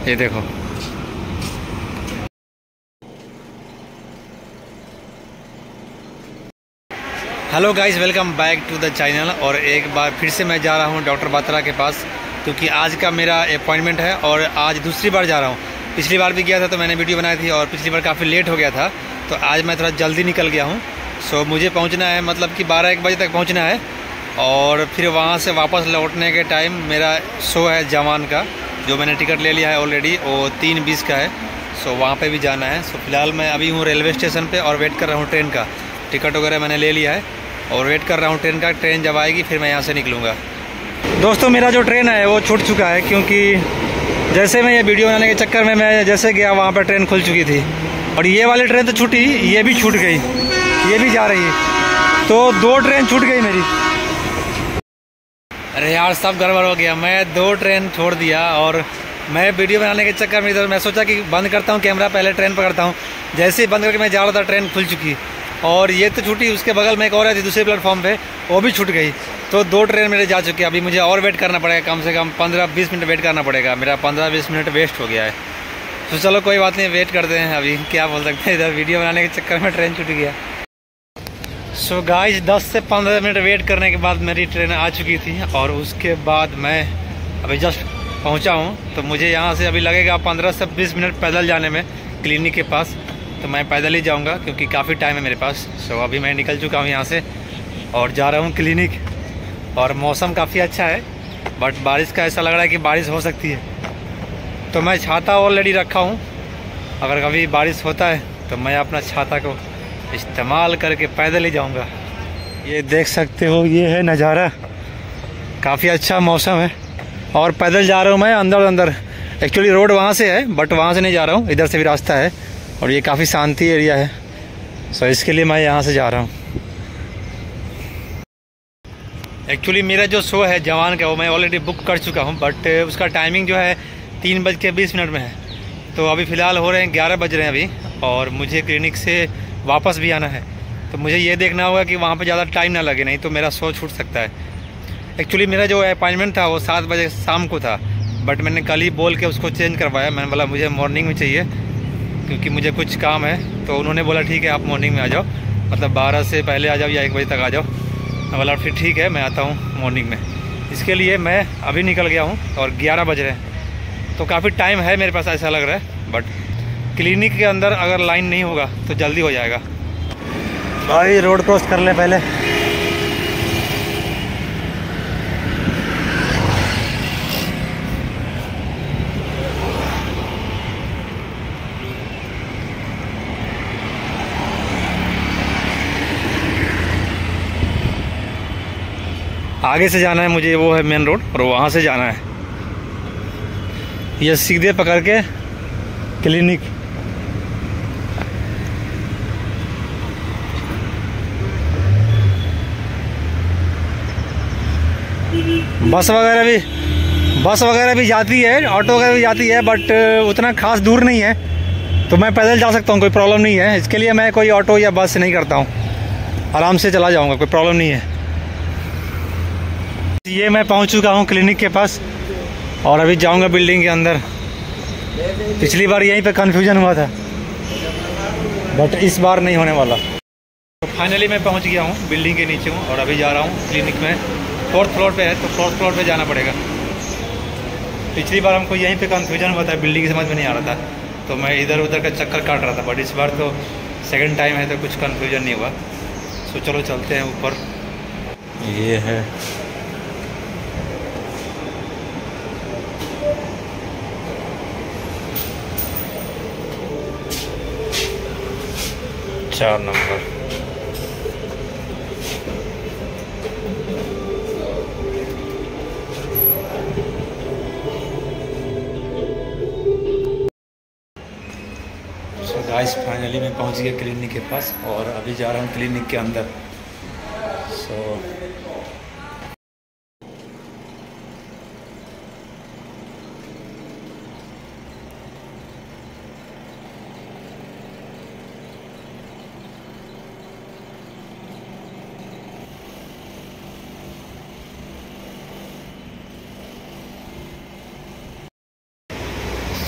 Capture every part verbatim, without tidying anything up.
ये देखो। Hello guys, welcome back to the channel. और एक बार फिर से मैं जा रहा हूँ डॉक्टर बात्रा के पास, क्योंकि आज का मेरा अपॉइंटमेंट है और आज दूसरी बार जा रहा हूँ। पिछली बार भी गया था तो मैंने वीडियो बनाई थी और पिछली बार काफ़ी लेट हो गया था, तो आज मैं थोड़ा जल्दी निकल गया हूँ। सो मुझे पहुँचना है, मतलब कि बारह एक बजे तक पहुँचना है और फिर वहाँ से वापस लौटने के टाइम मेरा शो है जवान का, जो मैंने टिकट ले लिया है ऑलरेडी, वो तीन बीस का है। सो वहाँ पे भी जाना है। सो फिलहाल मैं अभी हूँ रेलवे स्टेशन पे और वेट कर रहा हूँ ट्रेन का। टिकट वगैरह मैंने ले लिया है और वेट कर रहा हूँ ट्रेन का। ट्रेन जब आएगी फिर मैं यहाँ से निकलूँगा। दोस्तों, मेरा जो ट्रेन है वो छूट चुका है, क्योंकि जैसे मैं ये वीडियो बनाने के चक्कर में मैं जैसे गया वहाँ पर ट्रेन खुल चुकी थी। और ये वाली ट्रेन तो छूटी, ये भी छूट गई, ये भी जा रही है, तो दो ट्रेन छूट गई मेरी। अरे यार, सब गड़बड़ हो गया। मैं दो ट्रेन छोड़ दिया और मैं वीडियो बनाने के चक्कर में इधर मैं सोचा कि बंद करता हूँ कैमरा, पहले ट्रेन पकड़ता हूँ। जैसे ही बंद करके मैं जा रहा था ट्रेन खुल चुकी और ये तो छूटी, उसके बगल में एक और थी दूसरे प्लेटफॉर्म पे, वो भी छूट गई। तो दो ट्रेन मेरे जा चुके हैं। अभी मुझे और वेट करना पड़ेगा, कम से कम पंद्रह बीस मिनट वेट करना पड़ेगा। मेरा पंद्रह बीस मिनट वेस्ट हो गया है। तो चलो कोई बात नहीं, वेट करते हैं। अभी क्या बोल सकते हैं, इधर वीडियो बनाने के चक्कर में ट्रेन छूट गया। सो गाइस, दस से पंद्रह मिनट वेट करने के बाद मेरी ट्रेन आ चुकी थी और उसके बाद मैं अभी जस्ट पहुंचा हूं। तो मुझे यहां से अभी लगेगा पंद्रह से बीस मिनट पैदल जाने में क्लिनिक के पास। तो मैं पैदल ही जाऊंगा क्योंकि काफ़ी टाइम है मेरे पास। सो अभी मैं निकल चुका हूं यहां से और जा रहा हूं क्लिनिक। और मौसम काफ़ी अच्छा है, बट बारिश का ऐसा लग रहा है कि बारिश हो सकती है। तो मैं छाता ऑलरेडी रखा हूँ, अगर कभी बारिश होता है तो मैं अपना छाता को इस्तेमाल करके पैदल ही जाऊंगा। ये देख सकते हो, ये है नज़ारा, काफ़ी अच्छा मौसम है। और पैदल जा रहा हूँ मैं अंदर अंदर। एक्चुअली रोड वहाँ से है, बट वहाँ से नहीं जा रहा हूँ, इधर से भी रास्ता है और ये काफ़ी शांति एरिया है। सो इसके लिए मैं यहाँ से जा रहा हूँ। एक्चुअली मेरा जो शो है जवान का वो मैं ऑलरेडी बुक कर चुका हूँ, बट उसका टाइमिंग जो है तीन बज के बीस मिनट में है। तो अभी फ़िलहाल हो रहे हैं ग्यारह बज रहे हैं अभी, और मुझे क्लिनिक से वापस भी आना है। तो मुझे ये देखना होगा कि वहाँ पे ज़्यादा टाइम ना लगे, नहीं तो मेरा शो छूट सकता है। एक्चुअली मेरा जो अपॉइंटमेंट था वो सात बजे शाम को था, बट मैंने कल ही बोल के उसको चेंज करवाया। मैंने बोला मुझे मॉर्निंग में चाहिए क्योंकि मुझे कुछ काम है। तो उन्होंने बोला ठीक है आप मॉर्निंग में आ जाओ, मतलब बारह से पहले आ जाओ या एक बजे तक आ जाओ। मैं बोला फिर ठीक है, मैं आता हूँ मॉर्निंग में। इसके लिए मैं अभी निकल गया हूँ और ग्यारह बज रहे हैं, तो काफ़ी टाइम है मेरे पास ऐसा लग रहा है। बट क्लिनिक के अंदर अगर लाइन नहीं होगा तो जल्दी हो जाएगा। भाई रोड क्रॉस कर ले पहले। आगे से जाना है मुझे, वो है मेन रोड और वहाँ से जाना है। ये सीधे पकड़ के क्लिनिक। बस वगैरह भी बस वगैरह भी जाती है, ऑटो वगैरह भी जाती है, बट उतना खास दूर नहीं है, तो मैं पैदल जा सकता हूँ, कोई प्रॉब्लम नहीं है। इसके लिए मैं कोई ऑटो या बस नहीं करता हूँ, आराम से चला जाऊँगा, कोई प्रॉब्लम नहीं है। ये मैं पहुँच चुका हूँ क्लिनिक के पास और अभी जाऊँगा बिल्डिंग के अंदर। पिछली बार यहीं पे कन्फ्यूजन हुआ था, बट इस बार नहीं होने वाला। तो फाइनली मैं पहुँच गया हूँ, बिल्डिंग के नीचे हूँ और अभी जा रहा हूँ क्लिनिक में। फोर्थ फ्लोर पे है, तो फोर्थ फ्लोर पे जाना पड़ेगा। पिछली बार हमको यहीं पे कंफ्यूजन हुआ था, बिल्डिंग समझ में नहीं आ रहा था, तो मैं इधर उधर का चक्कर काट रहा था। बट इस बार तो सेकंड टाइम है तो कुछ कंफ्यूजन नहीं हुआ। सो चलो चलते हैं ऊपर। ये है चार नंबर। गाइस फाइनली मैं पहुंच गया क्लिनिक के पास और अभी जा रहा हूं क्लिनिक के अंदर। सो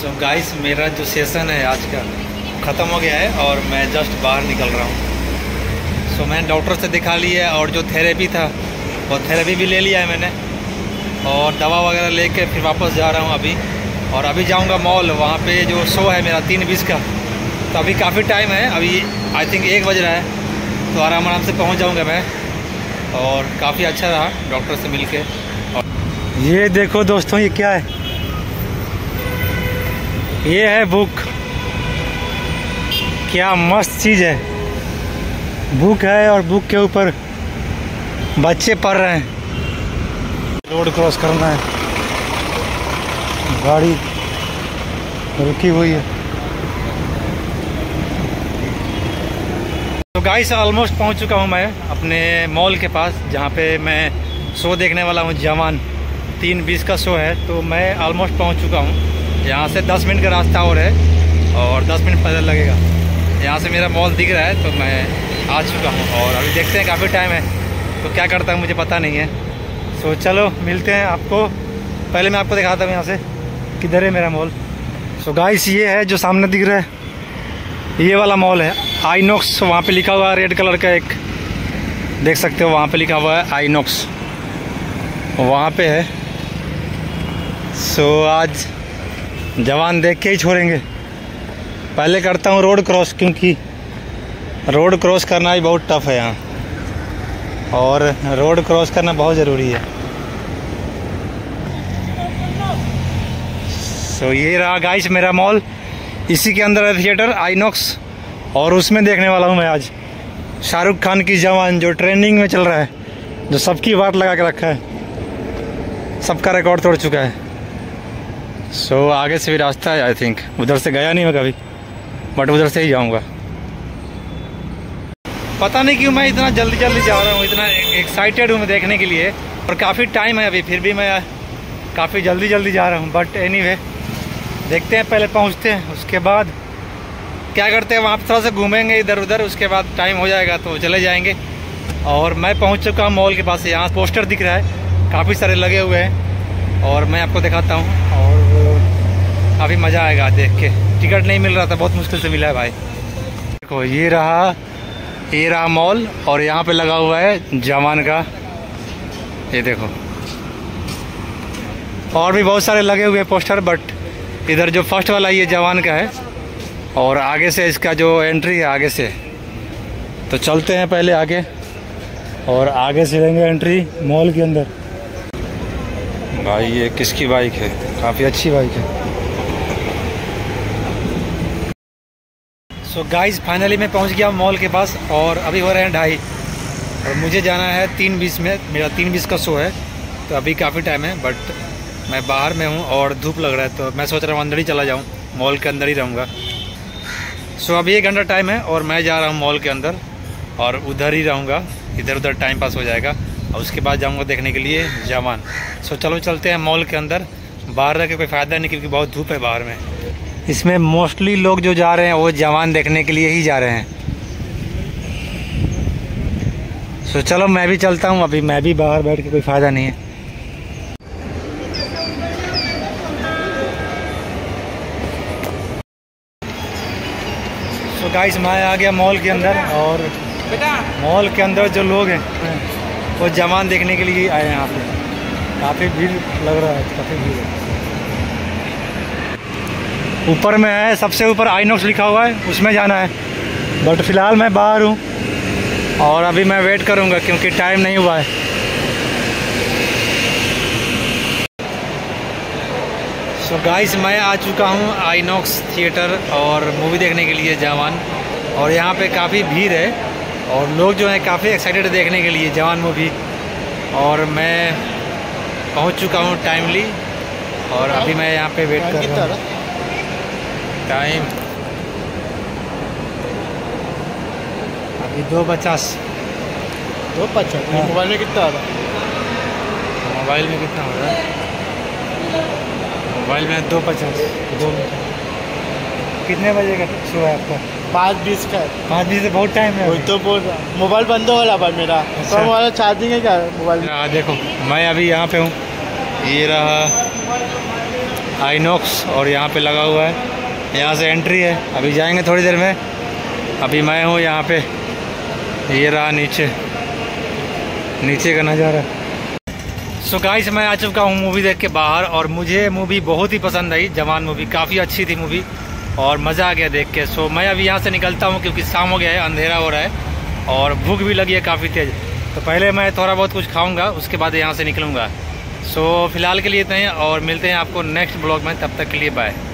सो गाइस, मेरा जो सेशन है आज का ख़त्म हो गया है और मैं जस्ट बाहर निकल रहा हूँ। सो मैंने डॉक्टर से दिखा लिया और जो थेरेपी था वो थेरेपी भी ले लिया है मैंने, और दवा वगैरह लेके फिर वापस जा रहा हूँ अभी। और अभी जाऊँगा मॉल, वहाँ पे जो शो है मेरा तीन बीस का, तो अभी काफ़ी टाइम है, अभी आई थिंक एक बज रहा है, तो आराम आराम से पहुँच जाऊँगा मैं। और काफ़ी अच्छा रहा डॉक्टर से मिल के। ये देखो दोस्तों, ये क्या है? ये है बुक। क्या मस्त चीज़ है, बुक है और बुक के ऊपर बच्चे पढ़ रहे हैं। रोड क्रॉस करना है, गाड़ी रुकी हुई है। तो गाइस, ऑलमोस्ट पहुंच चुका हूं मैं अपने मॉल के पास, जहां पे मैं शो देखने वाला हूं। जवान तीन बीस का शो है, तो मैं ऑलमोस्ट पहुंच चुका हूं। यहाँ से दस मिनट का रास्ता और है, और दस मिनट पैदल लगेगा। यहाँ से मेरा मॉल दिख रहा है, तो मैं आ चुका हूँ। और अभी देखते हैं, काफ़ी टाइम है, तो क्या करता है मुझे पता नहीं है। सो चलो मिलते हैं आपको। पहले मैं आपको दिखाता हूँ यहाँ से किधर है मेरा मॉल। सो गाइस, ये है जो सामने दिख रहा है, ये वाला मॉल है आईनॉक्स। वहाँ पे लिखा हुआ है रेड कलर का, एक देख सकते हो वहाँ पे लिखा हुआ है आईनॉक्स, वहाँ पे है। सो आज जवान देख के ही छोड़ेंगे। पहले करता हूँ रोड क्रॉस, क्योंकि रोड क्रॉस करना ही बहुत टफ है यहाँ, और रोड क्रॉस करना बहुत ज़रूरी है। सो so, ये रहा गाइस मेरा मॉल। इसी के अंदर है थिएटर आईनॉक्स, और उसमें देखने वाला हूँ मैं आज शाहरुख खान की जवान, जो ट्रेंडिंग में चल रहा है, जो सबकी वाट लगा के रखा है, सबका रिकॉर्ड तोड़ चुका है। सो so, आगे से भी रास्ता है, आई थिंक उधर से गया नहीं मैं कभी, बट उधर से ही जाऊंगा। पता नहीं क्यों मैं इतना जल्दी जल्दी जा रहा हूँ, इतना एक्साइटेड हूँ मैं देखने के लिए, और काफ़ी टाइम है अभी, फिर भी मैं काफ़ी जल्दी जल्दी जा रहा हूँ। बट एनीवे, देखते हैं, पहले पहुँचते हैं, उसके बाद क्या करते हैं, वहाँ पर थोड़ा सा घूमेंगे इधर उधर, उसके बाद टाइम हो जाएगा तो चले जाएंगे। और मैं पहुँच चुका हूँ मॉल के पास। यहाँ पोस्टर दिख रहा है, काफ़ी सारे लगे हुए हैं, और मैं आपको दिखाता हूँ, और काफ़ी मज़ा आएगा देख के। टिकट नहीं मिल रहा था, बहुत मुश्किल से मिला है भाई। देखो, ये रहा ये रहा मॉल, और यहाँ पे लगा हुआ है जवान का, ये देखो। और भी बहुत सारे लगे हुए हैं पोस्टर, बट इधर जो फर्स्ट वाला ये जवान का है, और आगे से इसका जो एंट्री है आगे से। तो चलते हैं पहले आगे, और आगे से लेंगे एंट्री मॉल के अंदर। भाई ये किसकी बाइक है? काफ़ी अच्छी बाइक है। सो गाइस, फाइनली मैं पहुंच गया मॉल के पास, और अभी हो रहे हैं ढाई, और मुझे जाना है तीन बीस में। मेरा तीन बीस का शो है, तो अभी काफ़ी टाइम है, बट मैं बाहर में हूं और धूप लग रहा है, तो मैं सोच रहा हूँ अंदर ही चला जाऊँ, मॉल के अंदर ही रहूँगा। सो अभी एक घंटा टाइम है, और मैं जा रहा हूँ मॉल के अंदर, और उधर ही रहूँगा, इधर उधर टाइम पास हो जाएगा, और उसके बाद जाऊँगा देखने के लिए जवान। सो चलो चलते हैं मॉल के अंदर। बाहर रह के कोई फ़ायदा नहीं, क्योंकि बहुत धूप है बाहर में। इसमें मोस्टली लोग जो जा रहे हैं वो जवान देखने के लिए ही जा रहे हैं। सो चलो मैं भी चलता हूँ, अभी मैं भी बाहर बैठ के कोई फ़ायदा नहीं है। सो गाइस, मैं आ गया मॉल के अंदर, और मॉल के अंदर जो लोग हैं वो जवान देखने के लिए आए हैं। यहाँ पे काफ़ी भीड़ लग रहा है, काफ़ी भीड़ है। ऊपर में है, सबसे ऊपर आईनॉक्स लिखा हुआ है, उसमें जाना है, बट फ़िलहाल मैं बाहर हूँ, और अभी मैं वेट करूँगा क्योंकि टाइम नहीं हुआ है। सो गाइस, मैं आ चुका हूँ आईनॉक्स थिएटर, और मूवी देखने के लिए जवान। और यहाँ पे काफ़ी भीड़ है, और लोग जो हैं काफ़ी एक्साइटेड देखने के लिए जवान मूवी। और मैं पहुँच चुका हूँ टाइमली, और अभी मैं यहाँ पे वेट कर रहा हूँ। टाइम अभी दो पचास दो पचास हाँ। मोबाइल में कितना आ रहा है? मोबाइल में कितना हो रहा है? मोबाइल में दो पचास दो कितने बजे का शो है आपका? पाँच बीस का है। पाँच बीस से बहुत टाइम है। वही तो बोल रहा, मोबाइल बंद हो रहा भाई मेरा। अच्छा। तो मोबाइल चार्जिंग है क्या मोबाइल? हाँ देखो, मैं अभी यहाँ पे हूँ, ये रहा आइनॉक्स और यहाँ पे लगा हुआ है, यहाँ से एंट्री है। अभी जाएंगे थोड़ी देर में। अभी मैं हूँ यहाँ पे, ये रहा नीचे नीचे का नज़ारा। सो गाइस मैं आ चुका हूँ मूवी देख के बाहर, और मुझे मूवी बहुत ही पसंद आई। जवान मूवी काफ़ी अच्छी थी मूवी, और मज़ा आ गया देख के। सो मैं अभी यहाँ से निकलता हूँ क्योंकि शाम हो गया है, अंधेरा हो रहा है और भूख भी लगी है काफ़ी तेज़। तो पहले मैं थोड़ा बहुत कुछ खाऊंगा, उसके बाद यहाँ से निकलूँगा। सो फिलहाल के लिए इतना ही, और मिलते हैं आपको नेक्स्ट ब्लॉग में। तब तक के लिए बाय।